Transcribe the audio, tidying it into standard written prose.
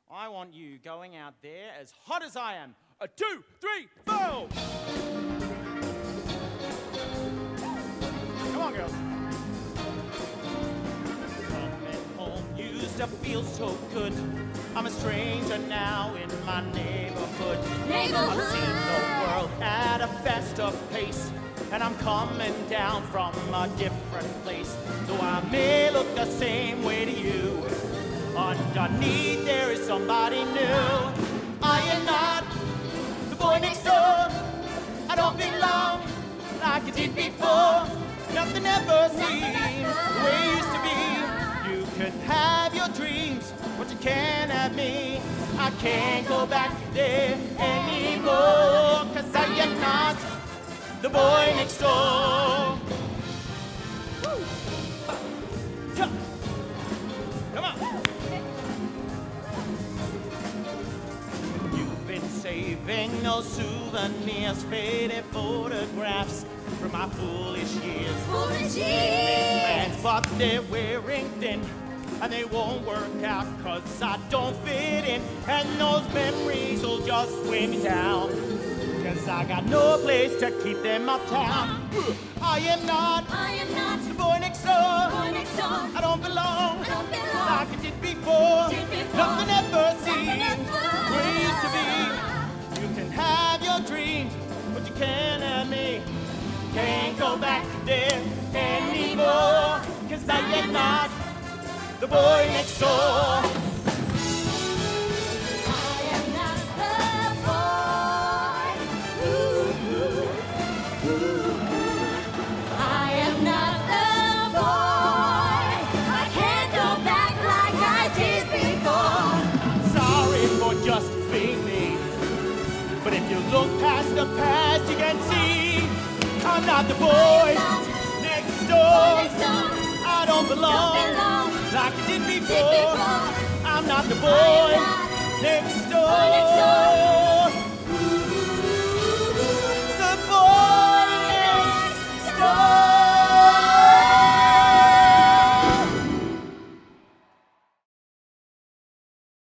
I want you going out there as hot as I am. A 2, 3, 4! Come on, girls. Coming home used to feel so good. I'm a stranger now in my neighborhood. I've seen the world at a faster pace, and I'm coming down from a different place. Though I may look the same way to you, underneath there is somebody new. I am not the boy next door. I don't belong like I did before. Nothing ever seems the way it used to be. You can have your dreams, but you can't have me. I can't go back there anymore, 'cause I am not the boy next door. Come on. You've been saving those souvenirs, faded photographs from my foolish years. But they're wearing thin, and they won't work out 'cause I don't fit in. And those memories will just weigh me down, 'cause I got no place to keep them uptown. I am not the boy next door. I don't belong like I did before. Nothing ever seems where it used to be. You can have your dreams, but you can't have me. Can't go back there anymore, 'cause I am not the boy next door. Just being me. But if you look past the past, you can see I'm not the boy next door. I don't belong like I did before. I'm not the boy next door.